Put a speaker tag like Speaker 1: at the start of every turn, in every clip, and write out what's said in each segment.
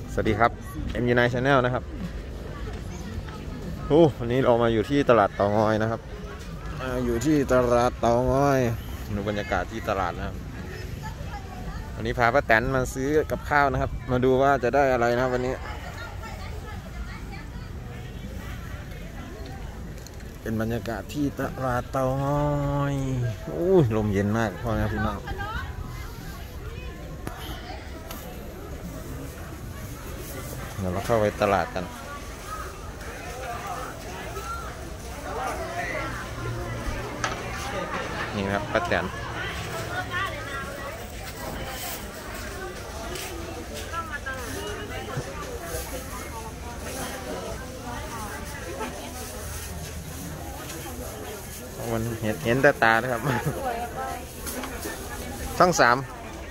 Speaker 1: สวัสดีครับ MU9 Channel นะครับวันนี้เรามาอยู่ที่ตลาดเตางอยนะครับอยู่ที่ตลาดเตางอยดูบรรยากาศที่ตลาดนะครับวันนี้พาป้าแตนมาซื้อกับข้าวนะครับมาดูว่าจะได้อะไรนะวันนี้เป็นบรรยากาศที่ตลาดเตางอยลมเย็นมากพ่อแม่พี่น้องเดี๋ยวเราเข้าไปตลาดกันนี่ครับป้าแตนมันเห็นแต่ตานะครับช่องสาม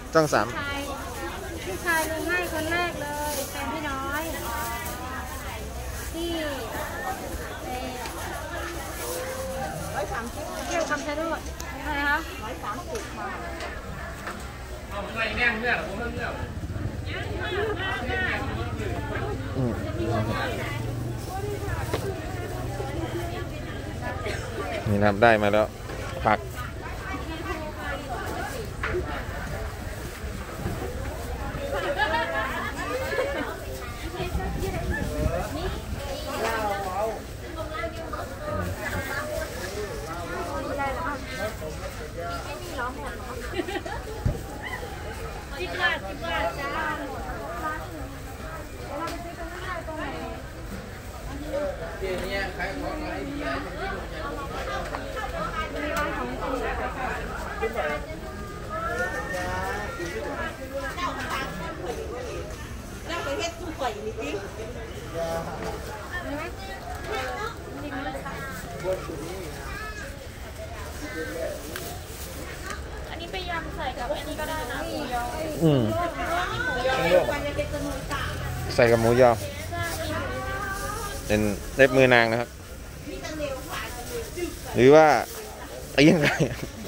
Speaker 2: พี่ชายลงให้คนแรกเลยแฟนพี่น้อยที่130เที่ยวคำชะโนดอะไรคะ130ค่ะเอาไปแน่นเนี่ยผมเลือก
Speaker 1: นี่นะครับได้มาแล้วผัก
Speaker 2: 10 บาทจ้าเนี่ยขายของอะไรดีอะไรแล้วไปเฮ็ดตู้ไก่นี่ดิอันนี้ไปยำใส่กับอันนี้ก็ได้นะหมูยอ
Speaker 1: ใส่กับหมูยอเป็นเล็บมือนางนะครับหรือว่าตีนไก่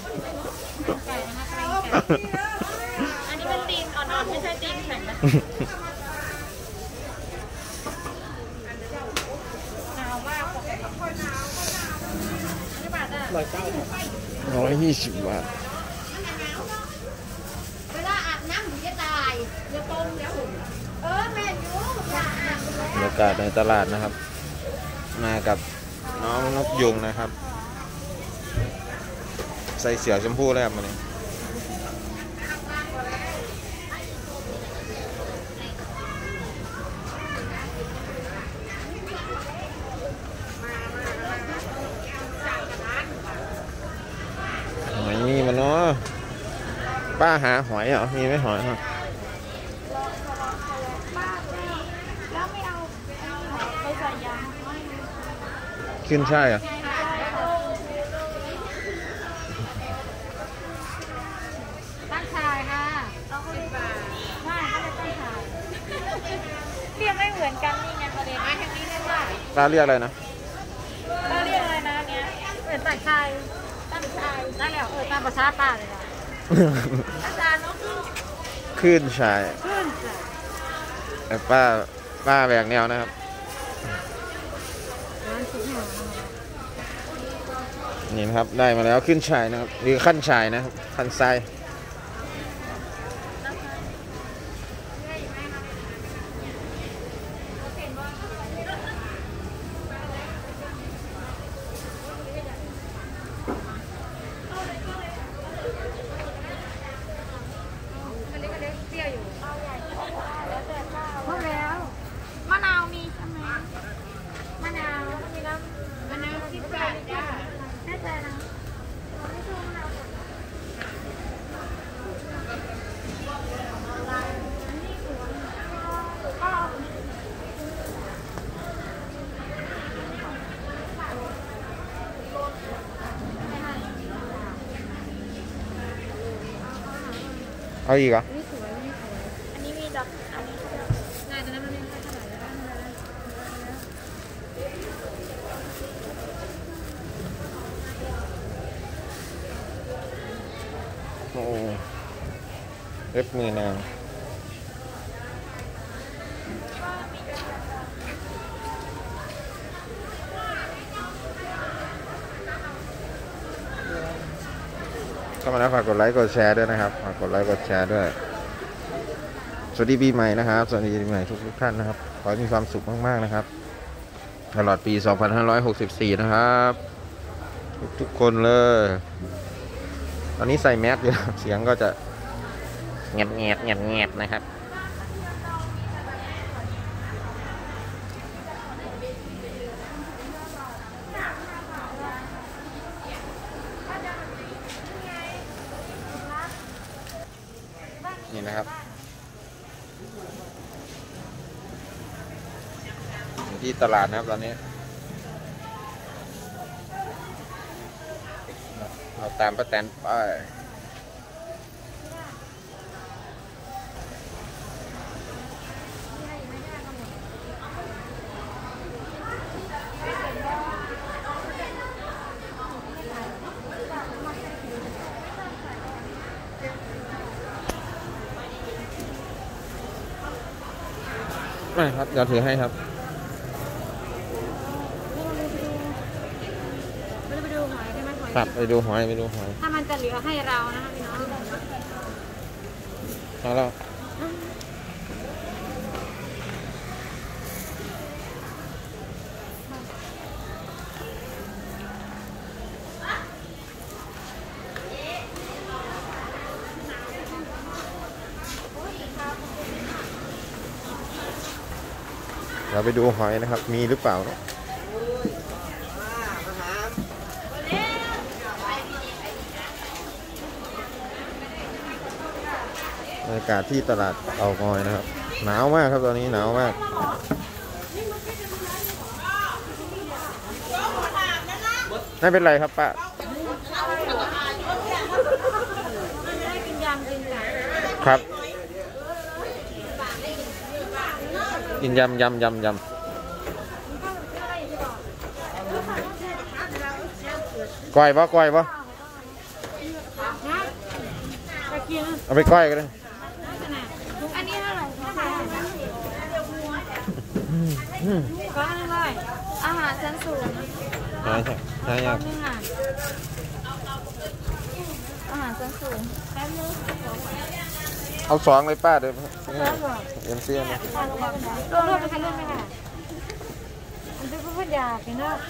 Speaker 2: อันนี้เป็นตีนอ่อนๆไม่ใช่ตีนแข็งนะหนาวมากกี่บาทอ่ะ
Speaker 1: 120 บาท
Speaker 2: เวลาอาบน้ำหนูจะตายเดี๋ยวต้มเดี๋ยวหุ่นแม่ยู
Speaker 1: บรรยากาศในตลาดนะครับมากับน้องนกยุงนะครับใส่เสื้อชมพูแล้วครับมันนี้หอยมีมันเนาะป้าหาหอยเหรอมีไหมหอยฮะ
Speaker 2: แล้วไม่เอาไปใส่ยำ
Speaker 1: ขึ้นใช่เหรอ
Speaker 2: ตั้งชายค่ะต้อง10 บาทใช่ก็เลยตั้งชายเรียกไม่เหมือนกันนี่ไงประเด็นทางนี้เรียกว่า
Speaker 1: ป้าเรียกอะไรนะ
Speaker 2: ป้าเรียกอะไรนะเนี้ยเหมือนตั้งชายได้แล้วตามภาษาป้าเลยนะอาจารย์นก
Speaker 1: ขึ้นชายแต่ป้าแบกแนวนะครับนี่นะครับได้มาแล้วขึ้นชายนะครับหรือขั้นชายนะครับขั้นทราย
Speaker 2: หมดแล้วมะนาวมีใช่ไหมมะนาวมีน้ำมะนาว10 บาทจ้าแน่ใจนะไม่ชูมะนาว
Speaker 1: เอาอีกเหรอ
Speaker 2: อันนี้มีดอกอันนี้นายตอนนั้นมันไม่เท่าไหร่
Speaker 1: โอ้เล็บมือนางเข้ามาแล้วฝากกดไลค์กดแชร์ด้วยนะครับฝากกดไลค์กดแชร์ด้วยสวัสดีปีใหม่นะครับสวัสดีปีใหม่ทุกท่านนะครับขอให้มีความสุขมากๆนะครับตลอดปี 2564 นะครับทุกคนเลยตอนนี้ใส่แมสอยู่เสียงก็จะเงียบนะครับนี่นะครับอยู่ที่ตลาดนะครับตอนนี้เราตามป้าแตนไปไม่ครับเดี๋ยวถือให้ครับ
Speaker 2: ไปดูหอยได้ไหมหอย
Speaker 1: ครับไปดูหอย
Speaker 2: ถ้ามันจะเหลือให้เรานะคะพี่น้อง
Speaker 1: เอาแล้วเราไปดูหอยนะครับมีหรือเปล่าเนาะบรรยากาศที่ตลาดเตางอยนะครับหนาวมากครับตอนนี้หนาวมากไม่เป็นไรครับป้า
Speaker 2: กินยำกินไก่
Speaker 1: ครับกินยำก้อยปะ
Speaker 2: ไปกิน
Speaker 1: เอาไปก้อยก็ได้
Speaker 2: อันนี้เท่าไหร่คะก็นึงเลยอาหารชั้นสูง
Speaker 1: ใช่ครับ
Speaker 2: นึงอ่ะอาหารชั้นสูงแป๊บนึง
Speaker 1: เอาสองเลยป้าเดี๋ยวเอ็มเซียนะ
Speaker 2: รวมไปค่ะรวมไปค่ะอันนี้ก็อยากกินเนาะ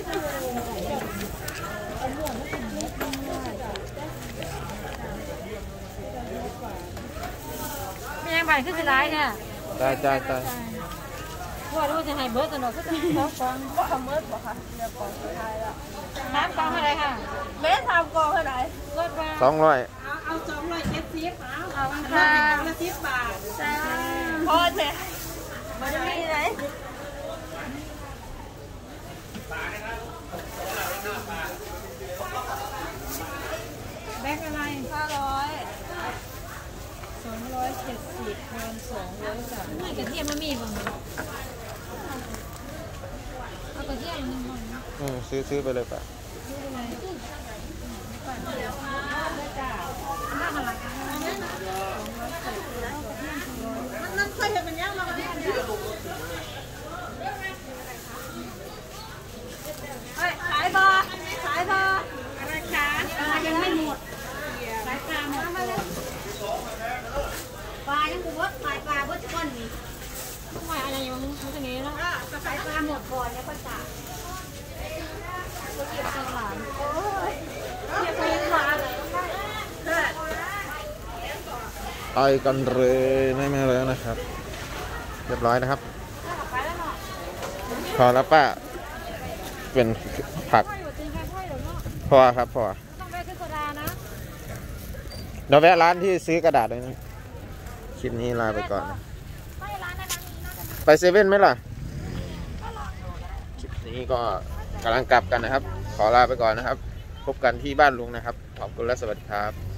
Speaker 2: ไม่ยังบ่ายขึ้นสิร้ายเนี่ย
Speaker 1: ได้
Speaker 2: ว่ารู้จะให้เบิร์ดกันหรอกก็จะน้ำกองก็ทำเบิร์ดบอกค่ะเดี๋ยวกองสุดท้ายแล้วน้ำกองอะไรค่ะเบิร์ดทำกองอะไรเบิร์ดว่า
Speaker 1: 200
Speaker 2: เอา270เอาค่ะ10 บาทจ้าพอเถอะมันจะมีไหนแบงค์อะไร270คูณ200จ้ะนี่กระเทียมมันมีบ้างเอากระเทียมนึงบ้าง
Speaker 1: ซื้อไปเลยป่ะ
Speaker 2: นั่นเคยเห็นเป็นยังไงขายบออะไรคะยังไม่หมดขายปลาหมดปลายังกูวดขายปลาเบิดก้อนนี่ทำไมอะไรอย่างมันจะนี้แล้วขายปลาหมดก่อนแล้วก็จ่ายเก็บตลาดโอ้ยเก็บไปขาย
Speaker 1: ไปกันเลยไม่แล้วนะครับเรียบร้อยนะครับพอแล้วป้าเป็นผักพอครับพอ
Speaker 2: ต้องไปซื้อโซดานะ
Speaker 1: เดี๋ยวแวะร้านที่ซื้อกระดาษเลยนะคลิปนี้ลาไปก่อนไปเซเว่นไหมล่ะคลิปนี้ก็กำลังกลับกันนะครับขอลาไปก่อนนะครับพบกันที่บ้านลุงนะครับขอบคุณและสวัสดีครับ